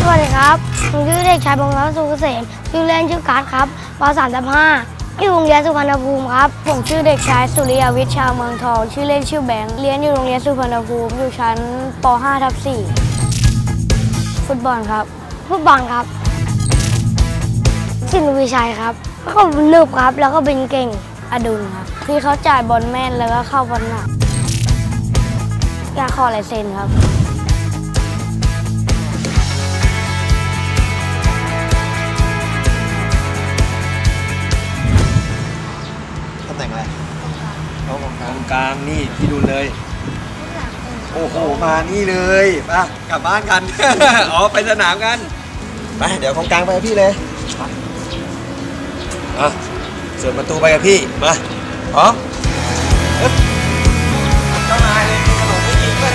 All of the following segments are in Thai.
วัสดีครับผมชื่อเด็กชายพงศ์รัตน์สุขเกษมชื่อเล่นชื่อการ์ดครับป .3/5 อยู่โรงเรียนสุพรรณภูมิครับผมชื่อเด็กชายสุริยวิทย์ชาวเมืองทองชื่อเล่นชื่อแบงค์เรียนอยู่โรงเรียนสุพรรณภูมิอยู่ชั้นป .5/4 ฟุตบอลครับสินวิชัยครับแล้วก็นึบครับแล้วก็เป็นเก่งอดุลครับที่เขาจ่ายบอลแม่นแล้วก็เข้าบอลหนักอยากขอลายเซ็นครับตำแหน่งอะไรเขาของกตรงกลางนี่พี่ดุลเลยโอ้โหมานี่เลยไปกลับบ้านกัน อ๋อไปสนามกันไปเดี๋ยวของกลางไปกับพี่เลยเสิร์ฟประตูไปกับพี่มาพร้อมเจ้านายเลยขนมไม่กินด้วย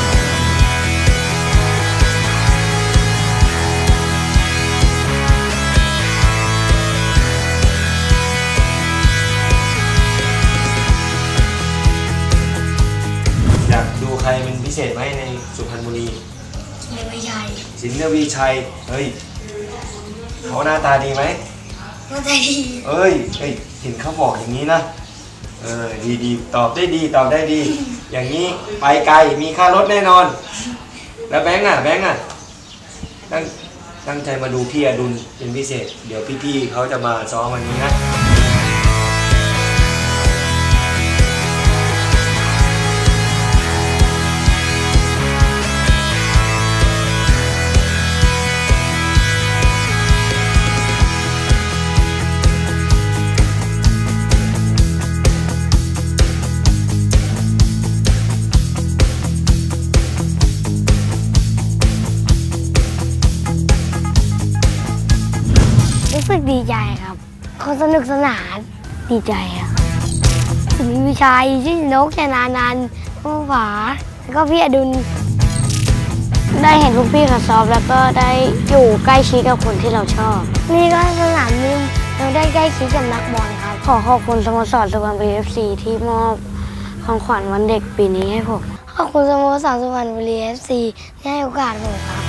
อยากดูใครเป็นพิเศษไหมในสุพรรณบุรีสินทวีชัยเฮ้ยเขาหน้าตาดีไหมหน้าตาดีเฮ้ยเห็นเขาบอกอย่างนี้นะดีตอบได้ดีอย่างนี้ไปไกลมีค่ารถแน่นอนแล้วแบงค์อ่ะตั้งใจมาดูพี่อดุลเป็นพิเศษเดี๋ยวพี่ๆเขาจะมาซ้อมวันนี้นะรู้สึกดีใจครับคนสนุกสนานดีใจครับสินวิชัยชื่อนกชนานันท์ผู้ผาแล้วก็พี่อดุลได้เห็นพวกพี่เขาซ้อมแล้วก็ได้อยู่ใกล้ชิดกับคนที่เราชอบนี่ก็สนามนี้เราได้ใกล้ชิดกับนักบอลครับขอขอบคุณสโมสรสุพรรณบุรี FC ที่มอบของขวัญวันเด็กปีนี้ให้ผมขอบคุณสโมสรสุพรรณบุรี FC ที่ให้โอกาสผมครับ